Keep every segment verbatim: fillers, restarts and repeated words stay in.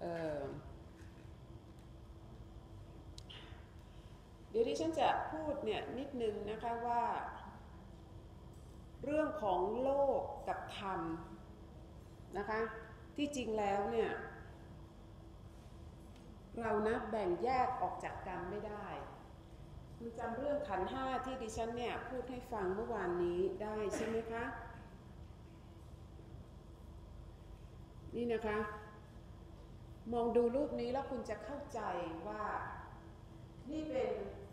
เดี๋ยวดิฉันจะพูดเนี่ยนิดนึงนะคะว่าเรื่องของโลกกับธรรมนะคะที่จริงแล้วเนี่ยเรานะแบ่งแยกออกจากกันไม่ได้คุณจำเรื่องขันธ์ห้าที่ดิฉันเนี่ยพูดให้ฟังเมื่อวานนี้ได้ใช่ไหมคะนี่นะคะมองดูรูปนี้แล้วคุณจะเข้าใจว่านี่เป็น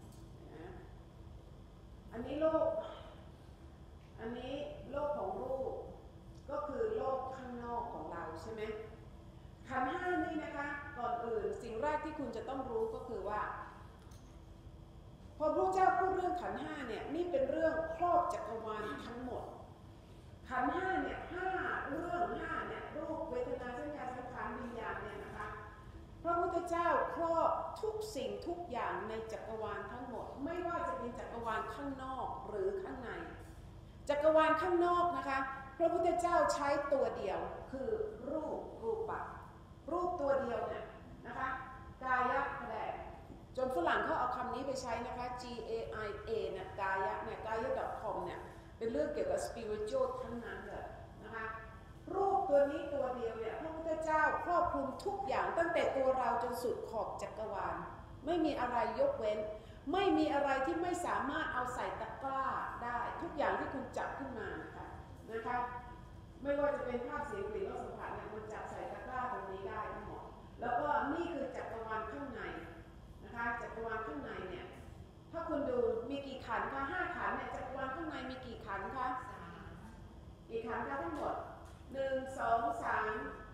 อันนี้โลกอันนี้โลกของรูปก็คือโลกข้างนอกของเราใช่ไหมขันธ์ห้านี่นะคะก่อนอื่นสิ่งแรกที่คุณจะต้องรู้ก็คือว่าพอพระเจ้าพูดเรื่องขันธ์ห้าเนี่ยนี่เป็นเรื่องครอบจักรวาลทั้งหมดขันธ์ห้าเนี่ยห้าเรื่องห้าเนี่ยรูปเวทนาสัญญาสังขารวิญญาณเนี่ยนะคะพระพุทธเจ้าครอบทุกสิ่งทุกอย่างในจักรวาลทั้งหมดไม่ว่าจะเป็นจักรวาลข้างนอกหรือข้างในจักรวาลข้างนอกนะคะพระพุทธเจ้าใช้ตัวเดียวคือรูปรูปะรูปตัวเดียวเนี่ยนะคะกายะแดงจนฝรั่งเขาเอาคำนี้ไปใช้นะคะ G A I A เนี่ยกายะเนี่ยกายะ .com เนี่ยเป็นเรื่องเกี่ยวกับ spiritual ทั้งนั้นเลยนะคะรูปตัวนี้ตัวเดียวเนี่ยพระพุทธเจ้าครอบคลุมทุกอย่างตั้งแต่ตัวเราจนสุดขอบจักรวาลไม่มีอะไรยกเว้นไม่มีอะไรที่ไม่สามารถเอาใส่ตะกร้าได้ทุกอย่างที่คุณจับขึ้นมานะคะนะคะไม่ว่าจะเป็นภาพเสียงกลิ่นรสสัมผัสเนี่ยคุณจับใส่ตะกร้าตรงนี้ได้ทั้งหมดแล้วก็นี่คือจักรวาลข้างในนะคะจักรวาลข้างในเนี่ยถ้าคุณดูมีกี่ขันธ์คะห้าขันธ์เนี่ยจักรวาลข้างในมีกี่ขันธ์คะกี่ขันธ์คะทั้งหมดหนึ่งสองสาม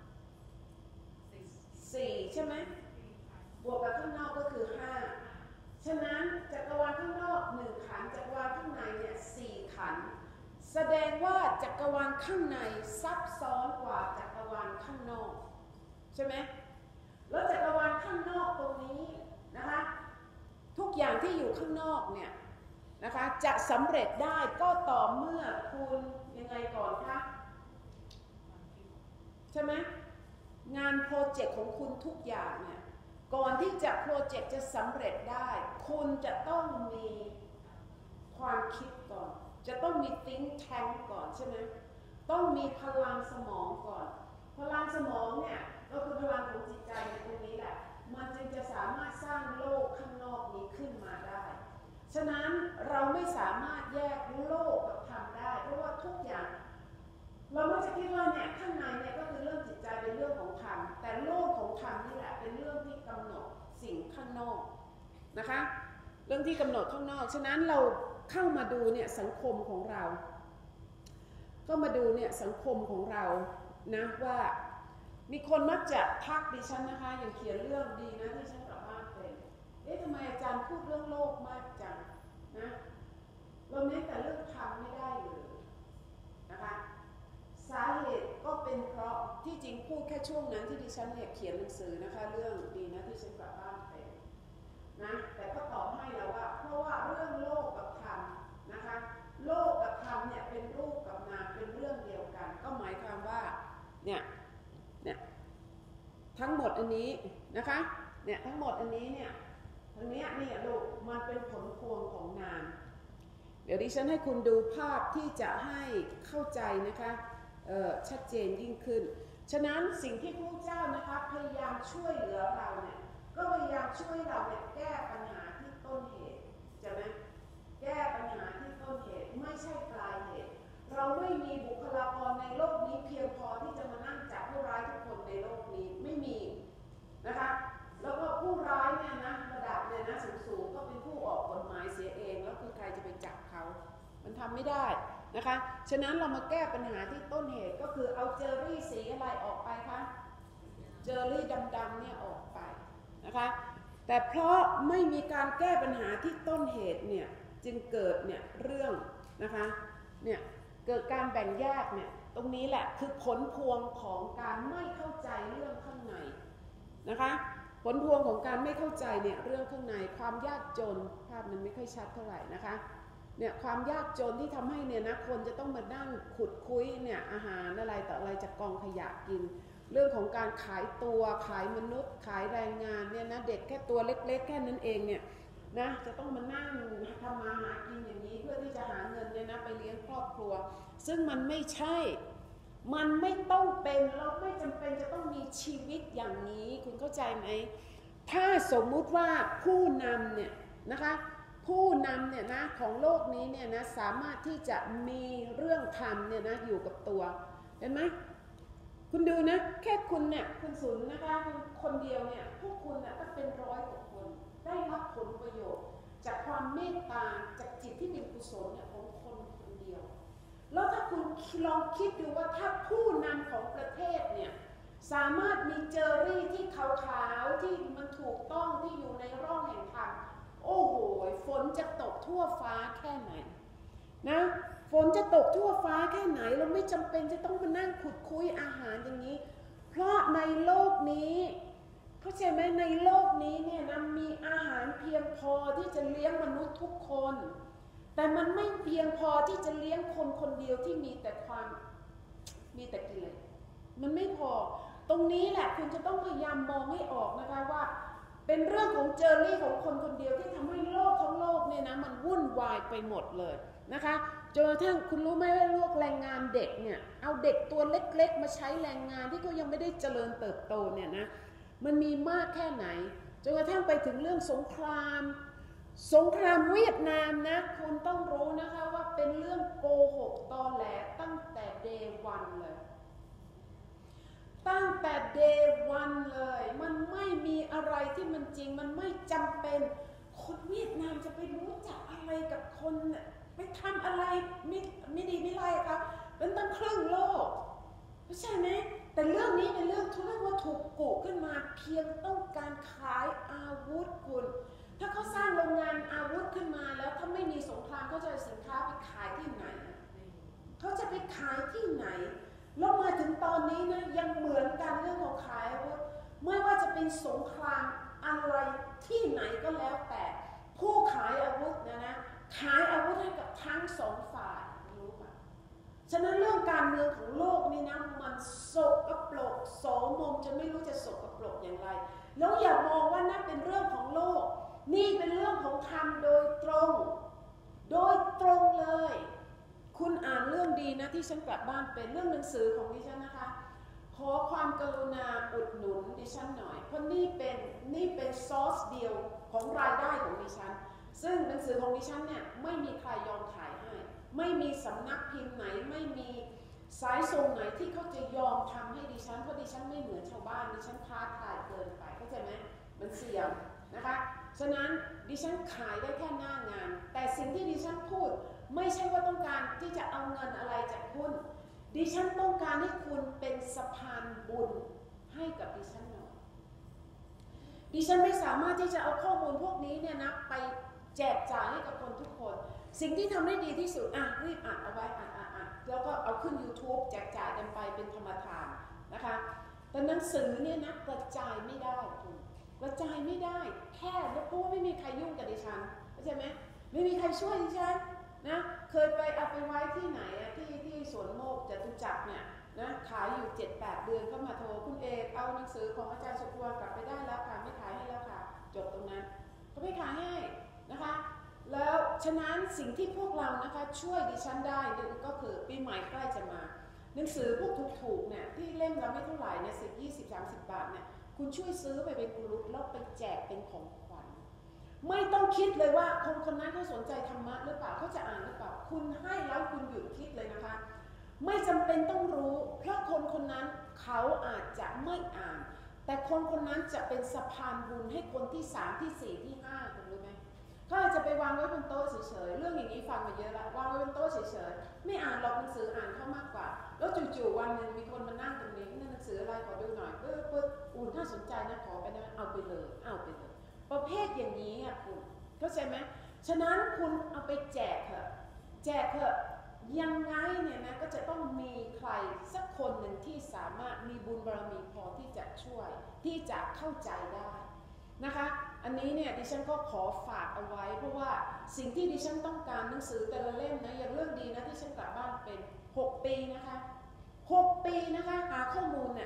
สี่ใช่ไหมบวกกับข้างนอกก็คือห้าฉะนั้นจักรวาลข้างนอกหนึ่งขันธ์จักรวาลข้างในเนี่ยสี่ขันธ์แสดงว่าจักรวาลข้างในซับซ้อนกว่าจักรวาลข้างนอกใช่ไหมแล้วจักรวาลข้างนอกตรงนี้นะคะทุกอย่างที่อยู่ข้างนอกเนี่ยนะคะจะสำเร็จได้ก็ต่อเมื่อคุณยังไงก่อนคะใช่ไหมงานโปรเจกต์ของคุณทุกอย่างเนี่ยก่อนที่จะโปรเจกต์จะสำเร็จได้คุณจะต้องมีความคิดก่อนจะต้องมี think tank ก่อนใช่ไหมต้องมีพลังสมองก่อนพลังสมองเนี่ยก็คือพลังของจิตใจในตรงนี้แหละมันจึงจะสามารถสร้างโลกข้างนอกนี้ขึ้นมาได้ฉะนั้นเราไม่สามารถแยกโลกกับธรรมได้เพราะว่าทุกอย่างเราไม่จะคิดว่าเนี่ยข้างในเนี่ยก็คือเรื่องจิตใจเป็นเรื่องของธรรมแต่โลกของธรรมนี่แหละเป็นเรื่องที่กำหนดสิ่งข้างนอกนะคะเรื่องที่กำหนดข้างนอกฉะนั้นเราเข้ามาดูเนี่ยสังคมของเราก็มาดูเนี่ยสังคมของเรานะว่ามีคนมักจะทักดิฉันนะคะอย่างเขียนเรื่องดีนะที่ฉันกลับบ้านเป็นเอ๊ะทำไมอาจารย์พูดเรื่องโลกมากจังนะเราเน้นแต่เรื่องธรรมไม่ได้เลยนะคะสาเหตุก็เป็นเพราะที่จริงพูดแค่ช่วงนั้นที่ดิฉันเนี่ยเขียนหนังสือนะคะเรื่องดีนะที่ฉันกลับบ้านเป็นนะแต่ก็ตอบให้แล้วว่าเพราะว่าเรื่องโลกกับธรรมนะคะโลกกับธรรมเนี่ยเป็นรูปกับนามเป็นเรื่องเดียวกันก็หมายความว่าเนี่ยเนี่ยทั้งหมดอันนี้นะคะเนี่ยทั้งหมดอันนี้เนี่ยทั้งเนี้ยเนี่ยลูกมันเป็นผลพวงของนามเดี๋ยวดิฉันให้คุณดูภาพที่จะให้เข้าใจนะคะชัดเจนยิ่งขึ้นฉะนั้นสิ่งที่พระเจ้านะคะพยายามช่วยเหลือเราเนี่ยก็พยายามช่วยเราเนี่ยแก้ปัญหาที่ต้นเหตุใช่ไหมแก้ปัญหาที่ต้นเหตุไม่ใช่ปลายเหตุเราไม่มีบุคลากรในโลกนี้เพียงพอที่จะมานั่งจับผู้ร้ายทุกคนในโลกนี้ไม่มีนะคะแล้วก็ผู้ร้ายเนี่ยนะระดับเนี่ยนะสูงๆก็เป็นผู้ออกกฎหมายเสียเองแล้วคือใครจะไปจับเขามันทำไม่ได้นะคะฉะนั้นเรามาแก้ปัญหาที่ต้นเหตุก็คือเอาเจอรี่สีอะไรออกไปคะเจอรี่ดำๆเนี่ยออกไปนะคะแต่เพราะไม่มีการแก้ปัญหาที่ต้นเหตุเนี่ยจึงเกิดเนี่ยเรื่องนะคะเนี่ยเกิดการแบ่งแยกเนี่ยตรงนี้แหละคือผลพวงของการไม่เข้าใจเรื่องข้างในนะคะผลพวงของการไม่เข้าใจเนี่ยเรื่องข้างในความยากจนภาพมันไม่ค่อยชัดเท่าไหร่นะคะเนี่ยความยากจนที่ทำให้เนี่ยนะคนจะต้องมานั่งขุดคุ้ยเนี่ยอาหารอะไรต่ออะไรจากกองขยะกินเรื่องของการขายตัวขายมนุษย์ขายแรงงานเนี่ยนะเด็กแค่ตัวเล็กๆแค่นั้นเองเนี่ยนะจะต้องมานั่งทำมาหากินอย่างนี้เพื่อที่จะหาเงินเนี่ยนะไปเลี้ยงครอบครัวซึ่งมันไม่ใช่มันไม่ต้องเป็นเราไม่จำเป็นจะต้องมีชีวิตอย่างนี้คุณเข้าใจไหมถ้าสมมุติว่าผู้นำเนี่ยนะคะผู้นำเนี่ยนะของโลกนี้เนี่ยนะสามารถที่จะมีเรื่องธรรมเนี่ยนะอยู่กับตัวเห็นไหมคุณดูนะแค่คุณเนี่ยคุณสุนนะคะคนเดียวเนี่ยพวกคุณเนี่ยก็เป็นร้อยกว่าคนได้รับผลประโยชน์จากความเมตตาจากจิตที่เป็นกุศลเนี่ยของคนคนเดียวแล้วถ้าคุณลองคิดดูว่าถ้าผู้นำของประเทศเนี่ยสามารถมีเจอรี่ที่ขาวๆที่มันถูกต้องที่อยู่ในร่องแห่งธรรมโอ้โหฝนจะตกทั่วฟ้าแค่ไหนนะฝนจะตกทั่วฟ้าแค่ไหนเราไม่จำเป็นจะต้องมานั่งขุดคุยอาหารอย่างนี้เพราะในโลกนี้เข้าใจไหมในโลกนี้เนี่ยนะมีอาหารเพียงพอที่จะเลี้ยงมนุษย์ทุกคนแต่มันไม่เพียงพอที่จะเลี้ยงคนคนเดียวที่มีแต่ความมีแต่กิเลสมันไม่พอตรงนี้แหละคุณจะต้องพยายามมองให้ออกนะคะว่าเป็นเรื่องของเจอรี่ของคนคนเดียวที่ทำให้โลกทั้งโลกเนี่ยนะมันวุ่นวายไปหมดเลยนะคะจนกระทั่งคุณรู้ไหมว่าโลกแรงงานเด็กเนี่ยเอาเด็กตัวเล็กๆมาใช้แรงงานที่เขายังไม่ได้เจริญเติบโตเนี่ยนะมันมีมากแค่ไหนจนกระทั่งไปถึงเรื่องสงครามสงครามเวียดนามนะคุณต้องรู้นะคะว่าเป็นเรื่องโกหกตอแหลตั้งแต่เดย์วันเลยตั้งแต่เดย์วันเลยมันไม่มีอะไรที่มันจริงมันไม่จำเป็นคนเวียดนามจะไปรู้จักอะไรกับคนไปทำอะไรไม่ไม่ดีไม่ไรครับเป็นตั้งครึ่งโลกไม่ใช่ไหมแต่เรื่องนี้เป็นเรื่องทุเรศว่าถูกกุขึ้นมาเพียงต้องการขายอาวุธคุณถ้าเขาสร้างโรงงานอาวุธขึ้นมาแล้วถ้าไม่มีสงครามเขาจะเอาสินค้าไปขายที่ไหนเขาจะไปขายที่ไหนแล้วมาถึงตอนนี้นะยังเหมือนกันเรื่องของขายอาวุธไม่ว่าจะเป็นสงครามอะไรที่ไหนก็แล้วแต่ผู้ขายอาวุธนะนะขายอาวุธให้กับทั้งสองฝ่ายรู้ป่ะฉะนั้นเรื่องการเมืองของโลกนี่นะมันสกปรกโสมมจะไม่รู้จะสกปรกอย่างไรแล้วอย่ามองว่านั่นเป็นเรื่องของโลกนี่เป็นเรื่องของธรรมโดยตรงโดยตรงเลยคุณอ่านเรื่องดีนะที่ฉันกลับบ้านเป็นเรื่องหนังสือของดิฉันนะคะขอความกรุณาอุดหนุนดิฉันหน่อยเพราะนี่เป็นนี่เป็นซอสเดียวของรายได้ของดิฉันซึ่งหนังสือของดิฉันเนี่ยไม่มีใครยอมขายให้ไม่มีสำนักพิมพ์ไหนไม่มีสายส่งไหนที่เขาจะยอมทำให้ดิฉันเพราะดิฉันไม่เหมือนชาวบ้านดิฉันท้าทายเกินไปเข้าใจไหมมันเสี่ยงนะคะฉะนั้นดิฉันขายได้แค่หน้างานแต่สิ่งที่ดิฉันพูดไม่ใช่ว่าต้องการที่จะเอาเงินอะไรจากคุณดิฉันต้องการให้คุณเป็นสะพานบุญให้กับดิฉันหน่อยดิฉันไม่สามารถที่จะเอาข้อมูลพวกนี้เนี่ยนะไปแจกจ่ายให้กับคนทุกคนสิ่งที่ทำได้ดีที่สุดอ่ะรีบอ่านเอาไว้อ่านอ่านอ่านแล้วก็เอาขึ้น YouTube แจกจ่ายกันไปเป็นธรรมทานนะคะแต่หนังสือเนี่ยนะกระจายไม่ได้คุณกระจายไม่ได้แค่เพราะว่าไม่มีใครยุ่งกับดิฉันเข้าใจไหมไม่มีใครช่วยดิฉันนะเคยไปเอาไปไว้ที่ไหนอะที่ที่สวนโมกจตุจักรเนี่ยนะขายอยู่ เจ็ดแปด เดือนเข้ามาโทรคุณเอกเอาหนังสือของอาจารย์สุภวรรณกลับไปได้แล้วค่ะไม่ขายให้แล้วค่ะจบตรงนั้นก็ไม่ขายให้นะคะแล้วฉะนั้นสิ่งที่พวกเรานะคะช่วยดิฉันได้ก็คือปีใหม่ใกล้จะมาหนังสือพวกถูกๆเนี่ยที่เล่มละไม่เท่าไหร่เนี่ยสิบ ยี่สิบ สามสิบบาทเนี่ยคุณช่วยซื้อไปเป็นกุลุตแล้วไปแจกเป็นของขวัญไม่ต้องคิดเลยว่าคนคนนั้นเขาสนใจธรรมะหรือเปล่าเขาจะอ่านหรือเปล่าคุณให้แล้วคุณหยุดคิดเลยนะคะไม่จำเป็นต้องรู้เพราะคนคนนั้นเขาอาจจะไม่อ่านแต่คนคนนั้นจะเป็นสะพานบุญให้คนที่สามที่สี่ที่ห้าคุณรู้ไหมเขาอาจจะไปวางไว้บนโต๊ะเฉยๆเรื่องอย่างนี้ฟังมาเยอะแล้ววางไว้บนโต๊ะเฉยๆไม่อ่านหรอกหนังสืออ่านเขามากกว่าแล้วจู่ๆวันหนึ่งมีคนมานั่งตรงนี้นี่หนังสืออะไรขอดูหน่อยเพื่อเพื่ออุ่นน่าสนใจนะขอไปนะเอาไปเลยเอาไปเลยประเภทอย่างนี้อ่ะคุณเข้าใจไหมฉะนั้นคุณเอาไปแจกเถอะแจกเถอะยังไงเนี่ยนะก็จะต้องมีใครสักคนหนึ่งที่สามารถมีบุญบารมีพอที่จะช่วยที่จะเข้าใจได้นะคะอันนี้เนี่ยดิฉันก็ขอฝากเอาไว้เพราะว่าสิ่งที่ดิฉันต้องการหนังสือแต่ละเล่มนะอย่างเรื่องดีนะที่ฉันกลับบ้านเป็นหกปีนะคะหกปีนะคะหาข้อมูลเนี่ยฝ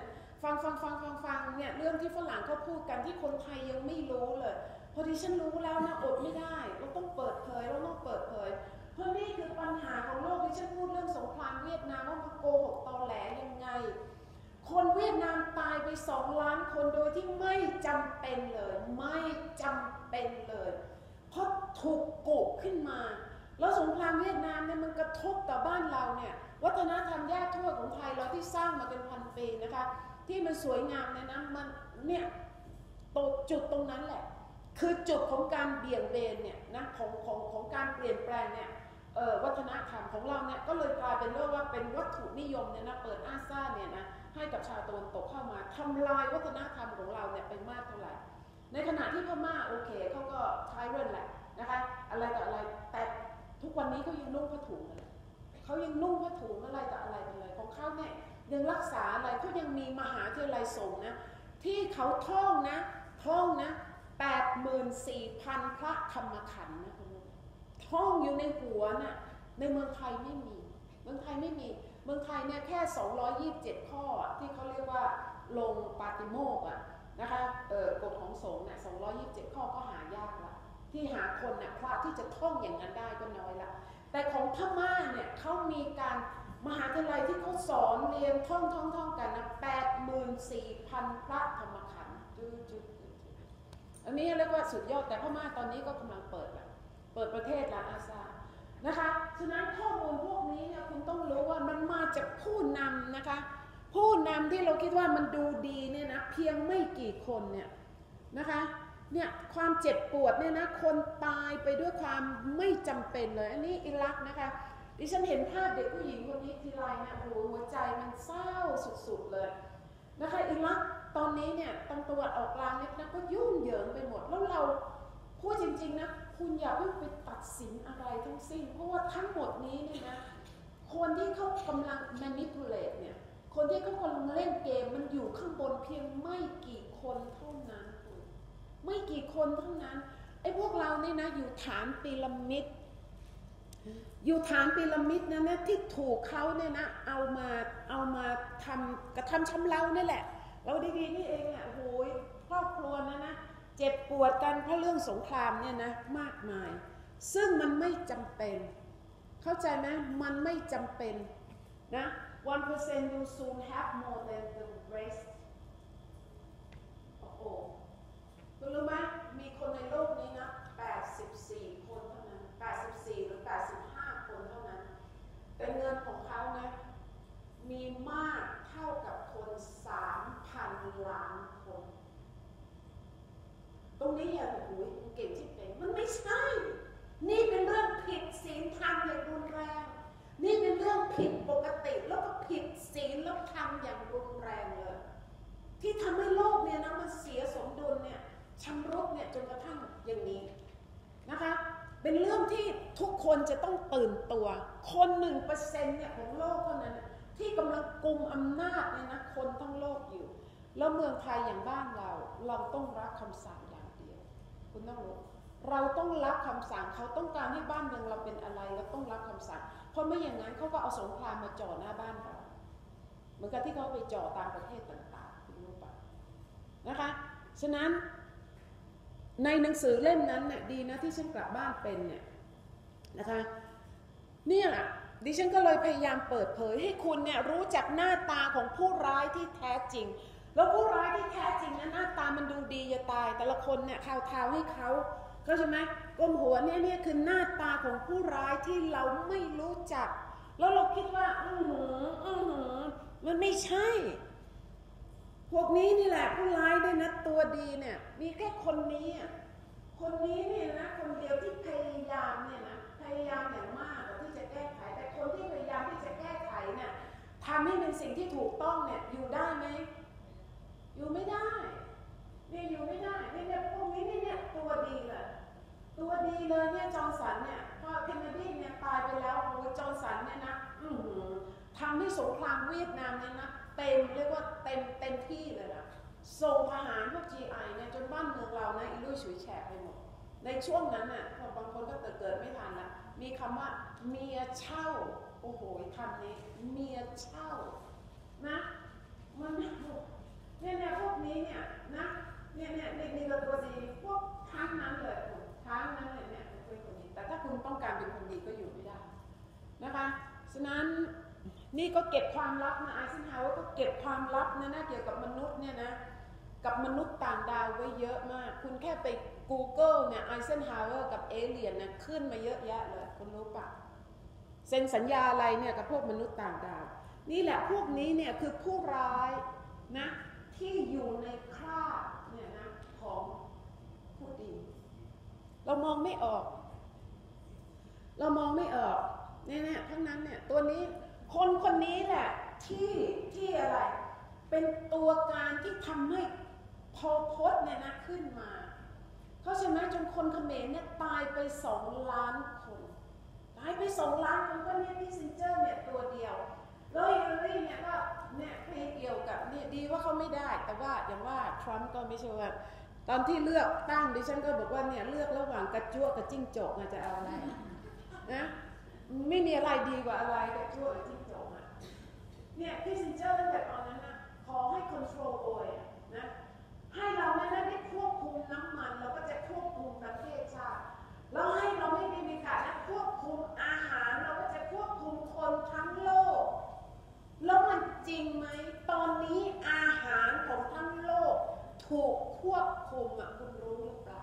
ฟังฟังฟังฟังฟังเนี่ยเรื่องที่ฝรั่งเขาพูดกันที่คนไทยยังไม่รู้เลยพอดีฉันรู้แล้วนะอดไม่ได้เราต้องเปิดเผยเราต้องเปิดเผยเพราะนี่คือปัญหาของโลกที่ฉันพูดเรื่องสงครามเวียดนามว่ามันโกหกตอแหลยังไงคนเวียดนามตายไปสองล้านคนโดยที่ไม่จำเป็นเลยไม่จำเป็นเลยเพราะถูกกุขึ้นมาแล้วสงครามเวียดนามเนี่ยมันกระทบต่อบ้านเราเนี่ยวัฒนธรรมญาติทวดของไทยเราที่สร้างมาเป็นพันปีนะคะที่มันสวยงามเนี่ยนะมันเนี่ยตกจุดตรงนั้นแหละคือจุดของการเบี่ยงเบนเนี่ยนะของของของการเปลี่ยนแปลงเนี่ยวัฒนธรรมของเราเนี่ยก็เลยกลายเป็นเรื่องว่าเป็นวัตถุนิยมเนี่ยนะเปิดอาซ่าเนี่ยนะให้กับชาวตะวันตกเข้ามาทำลายวัฒนธรรมของเราเนี่ยไปมากเท่าไหร่ในขณะที่พม่าโอเคเขาก็ใช้เรื่องแหละนะคะอะไรต่ออะไรแต่ทุกวันนี้เขายังนุ่งผ้าถุงอะไรเขายังนุ่งผ้าถุงอะไรต่ออะไรอะไรของเขาเนี่ยยังรักษาอะไรเขายังมีมหาวิทยาลัยสงฆ์นะที่เขาท่องนะท่องนะแปดหมื่นสี่พันพระธรรมขันธ์นะคุณท่องอยู่ในหัวน่ะในเมืองไทยไม่มีเมืองไทยไม่มีเมืองไทยเนี่ยแค่สองร้อยยี่สิบเจ็ดข้อที่เขาเรียกว่าลงปาติโมกข์อ่ะนะคะเอ่อกฎของสงฆ์เนี่ยสองร้อยยี่สิบเจ็ดข้อก็หายากละที่หาคนเนี่ยพระที่จะท่องอย่างนั้นได้ก็น้อยละแต่ของพม่าเนี่ยเขามีการมหาวิทยาลัยที่เขาสอนเรียนท่องท่องท่องกันนะแปดหมื่นสี่พันพระธรรมขันธ์จุดอันนี้เรียกว่าสุดยอดแต่พม่าตอนนี้ก็กำลังเปิดละเปิดประเทศละอาซานะคะฉะนั้นข้อมูลพวกนี้เนี่ยคุณต้องรู้ว่ามันมาจากผู้นำนะคะผู้นำที่เราคิดว่ามันดูดีเนี่ยนะเพียงไม่กี่คนเนี่ยนะคะเนี่ยความเจ็บปวดเนี่ยนะคนตายไปด้วยความไม่จำเป็นเลยอันนี้อิรักนะคะดิฉันเห็นภาพเด็กผู้หญิงคนนี้ทีไรเนี่ยโอ้โหหัวใจมันเศร้าสุดๆเลยนะคะอิรักตอนนี้เนี่ยตำรวจออกกลางเนี่ยนะก็ยุ่งเหยิงไปหมดแล้วเราพูดจริงๆนะคุณอย่าเพิ่งไปตัดสินอะไรทั้งสิ้นเพราะว่าทั้งหมดนี้เนี่ยนะคนที่เขากำลัง manipulate เนี่ยคนที่เขากำลังเล่นเกมมันอยู่ข้างบนเพียงไม่กี่คนเท่านั้นไม่กี่คนเท่านั้นไอ้พวกเราเนี่ยนะอยู่ฐานพีระมิดอยู่ฐานพีระมิดนะนะที่ถูกเขาเนี่ยนะเอามาเอามาทำกระทำชำเราเนี่ยแหละเราดีๆนี่เองอ่ะโอ้ยครอบครัวนะนะเจ็บปวดกันเพราะเรื่องสงครามเนี่ยนะมากมายซึ่งมันไม่จำเป็นเข้าใจไหมมันไม่จำเป็นนะ one percent will soon have more than the rest โอ้โหคุณรู้ไหมมีคนในโลกนี้นะแปดสิบสี่คนเท่านั้นแปดสิบสี่หรือแปดสิบห้าคนเท่านั้นแต่เงินของเขานะมีมากเท่ากับคน สามพัน ล้านคนตรงนี้อย่าโอ้ยเก่งที่เป็นมันไม่ใช่นี่เป็นเรื่องผิดศีลธรรมอย่างรุนแรงนี่เป็นเรื่องผิดปกติแล้วก็ผิดศีลและธรรมอย่างรุนแรงเลยที่ทำให้โลกเนี่ยนะมันเสียสมดุลเนี่ยชำรุดเนี่ยจนกระทั่งอย่างนี้นะคะเป็นเรื่องที่ทุกคนจะต้องตื่นตัวคนหนึ่งเปอร์เซ็นต์เนี่ยของโลกเท่านั้นที่กำลังกุมอำนาจเนี่ยนะคนทั้งโลกอยู่แล้วเมืองไทยอย่างบ้านเราเราต้องรับคำสั่งอย่างเดียวคุณต้องรู้เราต้องรับคำสั่งเขาต้องการให้บ้านเมืองเราเป็นอะไรเราต้องรับคำสั่งเพราะไม่อย่างนั้นเขาก็เอาสงครามมาจ่อหน้าบ้านเราเหมือนกับที่เขาไปจ่อตามประเทศต่างๆคุณรู้ปะนะคะฉะนั้นในหนังสือเล่มนั้นเนี่ยดีนะที่ฉันกลับบ้านเป็นเนี่ยนะคะเนี่ยดิฉันก็เลยพยายามเปิดเผยให้คุณเนี่ยรู้จักหน้าตาของผู้ร้ายที่แท้จริงแล้วผู้ร้ายที่แท้จริงนะหน้าตามันดูดีจะตายแต่ละคนเนี่ยข่าวท้าให้เขาเข้าใจไหมก้มหัวเนี่ยเนี่ยคือหน้าตาของผู้ร้ายที่เราไม่รู้จักแล้วเราคิดว่าอือหืออือหือมันไม่ใช่พวกนี้นี่แหละผู้ร้ายด้วยนะตัวดีเนี่ยมีแค่คนนี้คนนี้เนี่ยนะคนเดียวที่พยายามเนี่ยนะพยายามอย่างมากที่จะแก้ไขแต่คนที่พยายามที่จะแก้ไขเนี่ยทำให้เป็นสิ่งที่ถูกต้องเนี่ยอยู่ได้ไหมอยู่ไม่ได้เนี่ยอยู่ไม่ได้เนี่ยพวกนี้เนี่ยตัวดีเลยตัวดีเลยเนี่ยจอห์นสันเนี่ยพอเคนเนดีเนี่ยตายไปแล้วโอ้ยจอห์นสันเนี่ยนะอือหือทำให้สงครามเวียดนามเนี่ยนะเต็มเรียกว่าเต็มเต็มที่เลยนะส่งทหารพวก จี ไอ เนี่ยจนบ้านเมืองเรานะอีลุยฉุยแฉกไปหมดในช่วงนั้นน่ะบางคนก็เกิดไม่ทันละมีคำว่าเมียเช่าโอ้โหคำนี้เมียเช่านะมันเนี่ยเนี่ยพวกนี้เนี่ยนะเนี่ยเนี่ยในในตัวตัวดีพวกทั้งนั้นเลยทั้งนั้นเลยเนี่ยเป็นคนดีแต่ถ้าคุณต้องการเป็นคนดีก็อยู่ไม่ได้นะคะฉะนั้นนี่ก็เก็บความลับนะไอเซนฮาวเวอร์ก็เก็บความลับนะนะเกี่ยวกับมนุษย์เนี่ยนะกับมนุษย์ต่างดาวไว้เยอะมากคุณแค่ไป Google เนี่ยไอเซนฮาวเวอร์กับเอเลียนนะขึ้นมาเยอะแยะเลยคุณรู้ปะเซ็นสัญญาอะไรเนี่ยกับพวกมนุษย์ต่างดาวนี่แหละพวกนี้เนี่ยคือผู้ร้ายนะที่อยู่ในคราบเนี่ยนะของผู้ดีเรามองไม่ออกเรามองไม่ออกเนี่ยๆทั้งนั้นเนี่ยตัวนี้คนคนนี้แหละที่ที่อะไรเป็นตัวการที่ทำให้พอพจน์เนี่ยนะขึ้นมาเพราะฉะนั้นจนคนเขมรเนี่ยตายไปสองล้านคนตายไปสองล้านคนก็เนี่ยที่ซินเจอร์เนี่ยตัวเดียวแล้วฮิลลารีเนี่ยก็เนี่ยเพลงเกี่ยวกับเนี่ยดีว่าเขาไม่ได้แต่ว่าอย่างว่าทรัมป์ก็ไม่ใช่ว่าตอนที่เลือกตั้งดิฉันก็บอกว่าเนี่ยเลือกระหว่างกระจั่วกับจิ้งจกจะเอาอะไรนะไม่มีอะไรดีกว่าอะไรกระจั่วกับจิ้งจกอ่ะเนี่ยที่ซินเจอร์ตั้งแต่ตอนนั้นนะขอให้ control oil นะให้เราเนี่ยได้ควบคุมน้ำมันเราก็จะควบคุมประเทศชาติแล้วให้เราไม่ได้มีการควบคุมอาหารเราก็จะควบคุมคนทั้งโลกแล้วมันจริงไหมตอนนี้อาหารของทั้งโลกถูกควบคุมอ่ะคุณรู้หรือเปล่า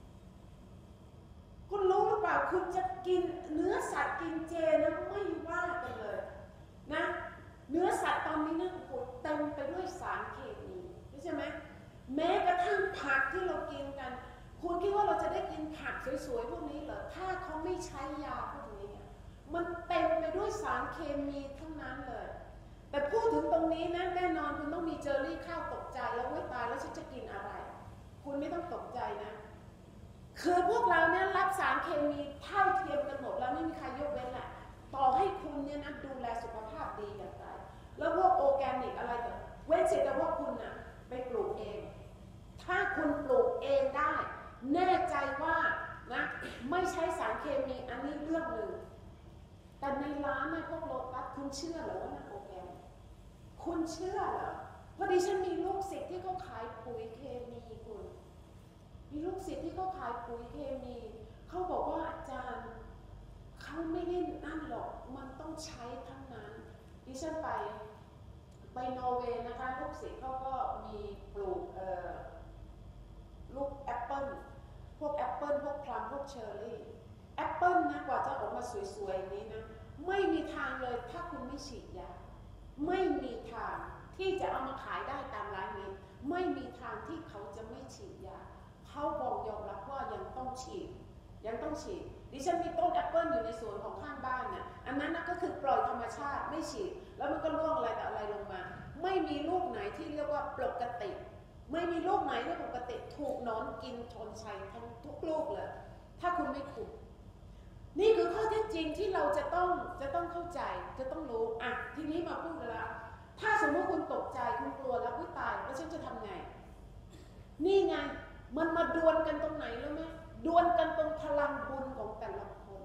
คุณรู้หรือเปล่าคุณจะกินเนื้อสัตว์กินเจนะไม่ว่ากันเลยนะเนื้อสัตว์ตอนนี้นะโอ้โหเต็มไปด้วยสารเคมีใช่ไหมแม้กระทั่งผักที่เรากินกันคุณคิดว่าเราจะได้กินผักสวยๆพวกนี้เหรอถ้าเขาไม่ใช้ยาพวกนี้เนี่ยมันเต็มไปด้วยสารเคมีทั้งนั้นเลยแต่พูดถึงตรงนี้นะแน่นอนคุณต้องมีเจอรี่ข้าวตกใจแล้วไม่ตายแล้วฉันจะกินอะไรคุณไม่ต้องตกใจนะคือพวกเราเนี่ยรับสารเคมีเท่าเทียมกันหมดแล้วไม่มีใครยกเว้นแหละต่อให้คุณเนี่ยนะดูแลสุขภาพดีอย่างไรแล้วพวกออร์แกนิกอะไรต่างเว้นเสียแต่ว่าคุณนะไปปลูกเองถ้าคุณปลูกเองได้แน่ใจว่านะไม่ใช้สารเคมีอันนี้เรื่องหนึ่งแต่ในร้านนะพวกโลตัสคุณเชื่อเหรอว่ามันออร์แกนิกคุณเชื่อเหรอพอดีฉันมีลูกศิษย์ที่เขาขายปุ๋ยเคมีคุณมีลูกศิษย์ที่เขาขายปุ๋ยเคมีเขาบอกว่าอาจารย์เขาไม่ได้นั่นหรอกมันต้องใช้ทั้งนั้นดิฉันไปไปนอร์เวย์นะคะลูกศิษย์เขาก็มีปลูกเอ่อลูกแอปเปิ้ลพวกแอปเปิ้ลพวกพลัมพวกเชอร์รี่แอปเปิ้ลนะกว่าจะออกมาสวยๆอย่างนี้นะไม่มีทางเลยถ้าคุณไม่ฉีดยาไม่มีทางที่จะเอามาขายได้ตามร้านนี้ไม่มีทางที่เขาจะไม่ฉีดยาเขาบอกยอมรับว่ายังต้องฉีดยังต้องฉีดดิฉันมีต้นแอปเปิ้ลอยู่ในสวนของข้างบ้านเนี่ยอันนั้นนะก็คือปล่อยธรรมชาติไม่ฉีดแล้วมันก็ร่วงอะไรแต่อะไรลงมาไม่มีลูกไหนที่เรียกว่าปกติไม่มีลูกไหนที่ปกติถูกนอนกินชนชัยทั้งทุกลูกเลยถ้าคุณไม่คุมนี่คือข้อเท็จจริงที่เราจะต้องจะต้องเข้าใจจะต้องรู้อ่ะทีนี้มาพูดกันแล้วถ้าสมมติคุณตกใจคุณกลัวแล้วคุณตายแล้วฉันจะทำไงนี่ไงมันมาดวลกันตรงไหนรู้ไหมดวลกันตรงพลังบุญของแต่ละคน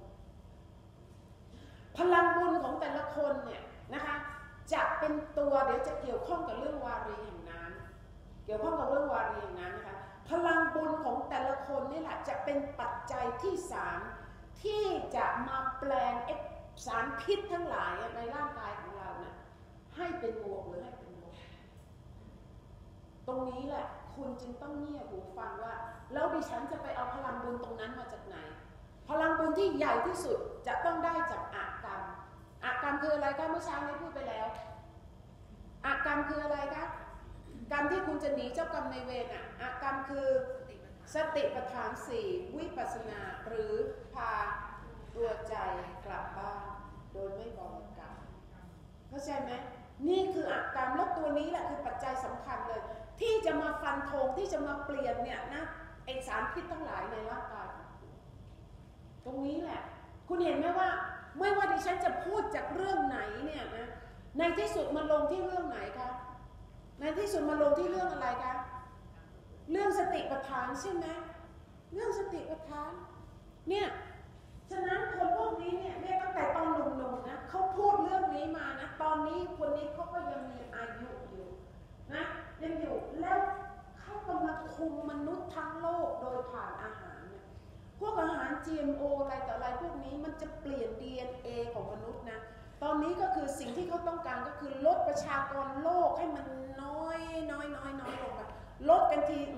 พลังบุญของแต่ละคนเนี่ยนะคะจะเป็นตัวเดี๋ยวจะเกี่ยวข้องกับเรื่องวารีแห่งน้ำเกี่ยวข้องกับเรื่องวารีแห่งน้ำนะคะพลังบุญของแต่ละคนนี่แหละจะเป็นปัจจัยที่สามที่จะมาแปลงสารพิษทั้งหลายในร่างกายของเรานะให้เป็นบวกหรือให้เป็นลบตรงนี้แหละคุณจึงต้องเงี่ยหูฟังว่าแล้วดิฉันจะไปเอาพลังบุญตรงนั้นมาจากไหนพลังบุญที่ใหญ่ที่สุดจะต้องได้จากอากรรมอากรรมคืออะไรคะเมื่อเช้านี้พูดไปแล้วอากรรมคืออะไรคะกรรมที่คุณจะหนีเจ้ากรรมในเวรอ่ะอากรรมคือสติปัฏฐานสี่วิปัสสนาหรือพาตัวใจกลับบ้านโดยไม่บริกรรมเข้าใจไหมนี่คืออากรรมแล้วตัวนี้แหละคือปัจจัยสำคัญเลยที่จะมาฟันธงที่จะมาเปลี่ยนเนี่ยนะไอสารพิษทั้งหลายในร่างกายตรงนี้แหละคุณเห็นไหมว่าไม่ว่าดิฉันจะพูดจากเรื่องไหนเนี่ยนะในที่สุดมันลงที่เรื่องไหนคะในที่สุดมันลงที่เรื่องอะไรคะเรื่องสติปัฏฐานใช่ไหมเรื่องสติปัฏฐานเนี่ยฉะนั้นคนพวกนี้เนี่ยแม่ตั้งแต่ตอนหนุ่มๆนะเขาพูดเรื่องนี้มานะตอนนี้คนนี้เขาก็ยังมีอายุอยู่นะยังอยู่แล้วเขากำลังคุมมนุษย์ทั้งโลกโดยผ่านอาหารเนี่ยพวกอาหาร จี เอ็ม โอ อะไรต่ออะไรพวกนี้มันจะเปลี่ยน ดี เอ็น เอ ของมนุษย์นะตอนนี้ก็คือสิ่งที่เขาต้องการก็คือลดประชากรโลกให้มันน้อยน้อยน้อยน้อยลงไปลดกันที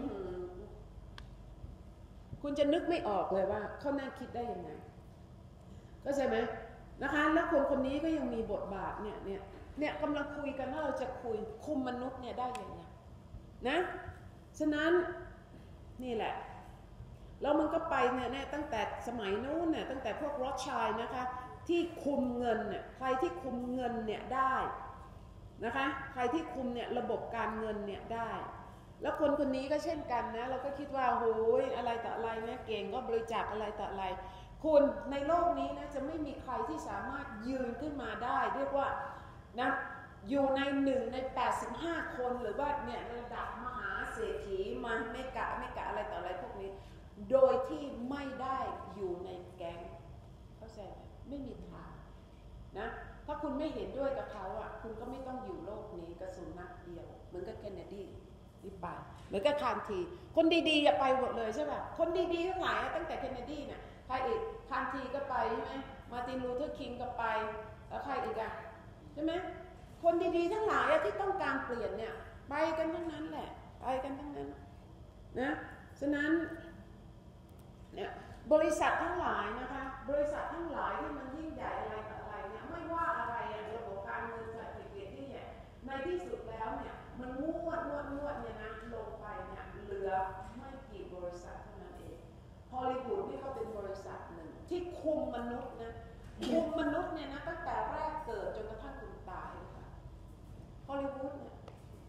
คุณจะนึกไม่ออกเลยว่าเขาน่าคิดได้ยังไงก็ใช่ไหมนะคะแล้วคนคนนี้ก็ยังมีบทบาทเนี่ยเนี่ยเนี่ยกำลังคุยกันว่าเราจะคุยคุมมนุษย์เนี่ยได้ยังไงนะฉะนั้นนี่แหละแล้วมันก็ไปเนี่ยตั้งแต่สมัยนู้นเนี่ยตั้งแต่พวกรอดชัยนะคะที่คุมเงินเนี่ยใครที่คุมเงินเนี่ยได้นะคะใครที่คุมเนี่ยระบบการเงินเนี่ยได้แล้วคนคนนี้ก็เช่นกันนะเราก็คิดว่าโอ้ยอะไรต่ออะไรเนี่ยเก่งก็บริจาคอะไรต่ออะไรคุณในโลกนี้นะจะไม่มีใครที่สามารถยืนขึ้นมาได้เรียกว่านะอยู่ในหนึ่งในแปดสิบห้าคนหรือว่าเนี่ยระดับมหาเศรษฐีมาไม่กะไม่กะอะไรต่ออะไรพวกนี้โดยที่ไม่ได้อยู่ในแก๊งเข้าใจไหมไม่มีทางนะถ้าคุณไม่เห็นด้วยกับเขาอ่ะคุณก็ไม่ต้องอยู่โลกนี้กระสุนนัดเดียวเหมือนกับเคนเนดีนี่ไปเหมือนกับคานทีคนดีๆอย่าไปหมดเลยใช่ป่ะคนดีๆทั้งหลายตั้งแต่เคนเนดีเนี่ยใครอีกคานทีก็ไปใช่ไหมมาร์ตินลูเทอร์คิงก็ไปแล้วใครอีกอ่ะใช่ไหมคนดีๆทั้งหลายที่ต้องการเปลี่ยนเนี่ยไปกันทั้งนั้นแหละไปกันทั้งนั้นนะฉะนั้นเนี่ยบริษัททั้งหลายนะคะบริษัททั้งหลายที่มันยิ่งใหญ่อะไรต่ออะไรเนี่ยไม่ว่าอะไรระบบการเงินเศรษฐกิจที่ใหญ่ในที่สุดแล้วเนี่ยมันงวดงวดงวดเนี่ยนะลงไปเนี่ยเหลือไม่กี่บริษัทเท่านั้นเองฮอลลีวูดนี่ก็เป็นบริษัทหนึ่งที่คุมมนุษย์นะคุมมนุษย์เนี่ยนะตั้งแต่แรกเกิดจนกระทั่งคุณตายค่ะฮอลลีวูดเนี่ย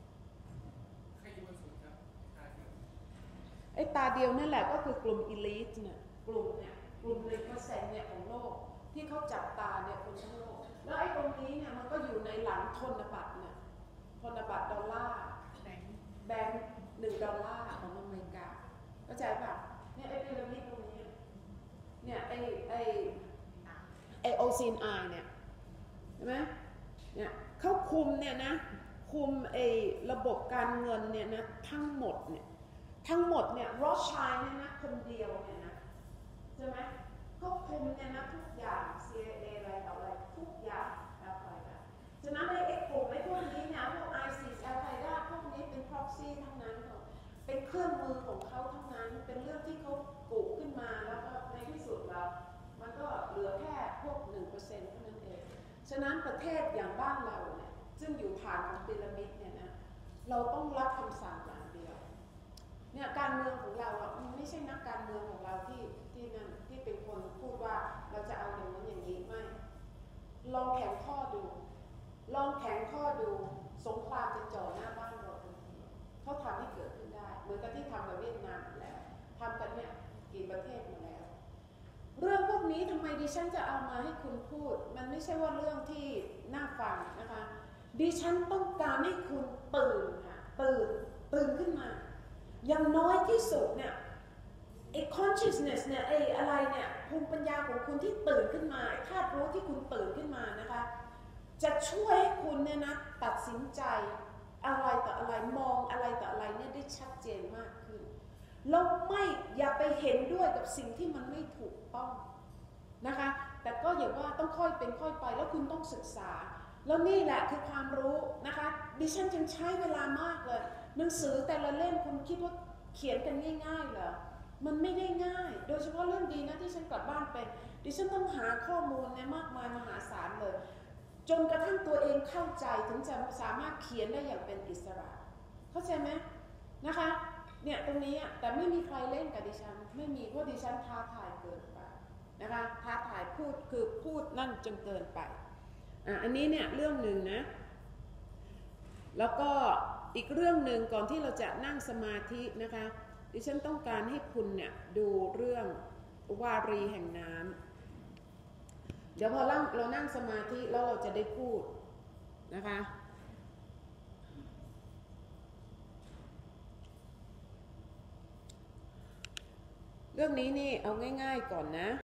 ไอ้ตาเดียวนั่นแหละก็คือกลุ่มอีลิทเนี่ยกลุ่มเนี่ยกลุ่มหนึ่งเปอร์เซ็นต์เนี่ยของโลกที่เขาจับตาเนี่ยคนทั้งโลกแล้วไอ้ตรงนี้เนี่ยมันก็อยู่ในหลังธนบัตรเนี่ยธนบัตรดอลลาร์แบงค์หนึ่งดอลลาร์ของอเมริกาเข้าใจป่ะเนี่ยไอ้พีระมิดตรงนี้เนี่ยไอ้ไอ้ไอ้โอซีนไอเนี่ยใช่ไหมเนี่ยเขาคุมเนี่ยนะคุมไอ้ระบบการเงินเนี่ยนะทั้งหมดเนี่ยทั้งหมดเนี่ยรอดชัยเนี่ยนะคนเดียวเนี่ยนะใช่ไหมเขาคุมเนี่ยนะทุกอย่าง ซี ไอ เอ อะไรต่ออะไรทุกอย่างอะไรแบบฉะนั้นไอ้กลุ่มไอ้พวกนี้เนี่ยพวก ไอ ซิส Al Qaeda พวกนี้เป็น proxy ทั้งนั้นเป็นเครื่องมือของเขาทั้งนั้นเป็นเรื่องที่เขาปลูกขึ้นมาแล้วก็ในที่สุดแล้วมันก็เหลือแค่พวก หนึ่งเปอร์เซ็นต์ เท่านั้นเองฉะนั้นประเทศอย่างบ้านเราเนี่ยซึ่งอยู่ฐานของพีระมิดเนี่ยนะเราต้องรับคำสั่งอย่างเดียวเนี่ยการเมืองของเราอ่ะมันไม่ใช่นักการเมืองของเราที่ที่นั่นที่เป็นคนพูดว่าเราจะเอาอย่างนั้นอย่างนี้ไม่ลองแข็งข้อดูลองแข็งข้อดูสงครามจะจ่อหน้าบ้านเราทันทีเขาทำให้เกิดขึ้นได้เหมือนกับที่ทำกับเวียดนามแล้วทำกันเนี่ยกี่ประเทศมาแล้วเรื่องพวกนี้ทำไมดิฉันจะเอามาให้คุณพูดมันไม่ใช่ว่าเรื่องที่น่าฟังนะคะดิฉันต้องการให้คุณตื่นค่ะตื่นตื่นขึ้นมาอย่างน้อยที่สุดเนี่ยไอ้ consciousness เนี่ยไอ้อะไรเนี่ยภูมิปัญญาของคุณที่ตื่นขึ้นมาธาตุรู้ที่คุณตื่นขึ้นมานะคะจะช่วยให้คุณเนี่ยนะตัดสินใจอะไรต่ออะไรมองอะไรต่ออะไรเนี่ยได้ชัดเจนมากขึ้นแล้วไม่อย่าไปเห็นด้วยกับสิ่งที่มันไม่ถูกต้องนะคะแต่ก็อย่างว่าต้องค่อยเป็นค่อยไปแล้วคุณต้องศึกษาแล้วนี่แหละคือความรู้นะคะดิฉันจึงใช้เวลามากเลยหนังสือแต่ละเล่มคุณคิดว่าเขียนกันง่ายๆเหรอมันไม่ได้ง่ายโดยเฉพาะเรื่องดีนะที่ฉันกลับบ้านเป็นดิฉันต้องหาข้อมูลเนี่ยมากมายมหาศาลเลยจนกระทั่งตัวเองเข้าใจถึงจะสามารถเขียนได้อย่างเป็นอิสระเข้าใจไหมนะคะเนี่ยตรงนี้แต่ไม่มีใครเล่นกับดิฉันไม่มีเพราะดิฉันท้าทายเกินไปนะคะท้าทายพูดคือพูดนั่นจนเกินไปอ่ะอันนี้เนี่ยเรื่องหนึ่งนะแล้วก็อีกเรื่องหนึ่งก่อนที่เราจะนั่งสมาธินะคะดิฉันต้องการให้คุณเนี่ยดูเรื่องวารีแห่งน้ำเดี๋ยวพอเรานั่งสมาธิแล้วเราจะได้พูดนะคะเรื่องนี้นี่เอาง่ายๆก่อนนะ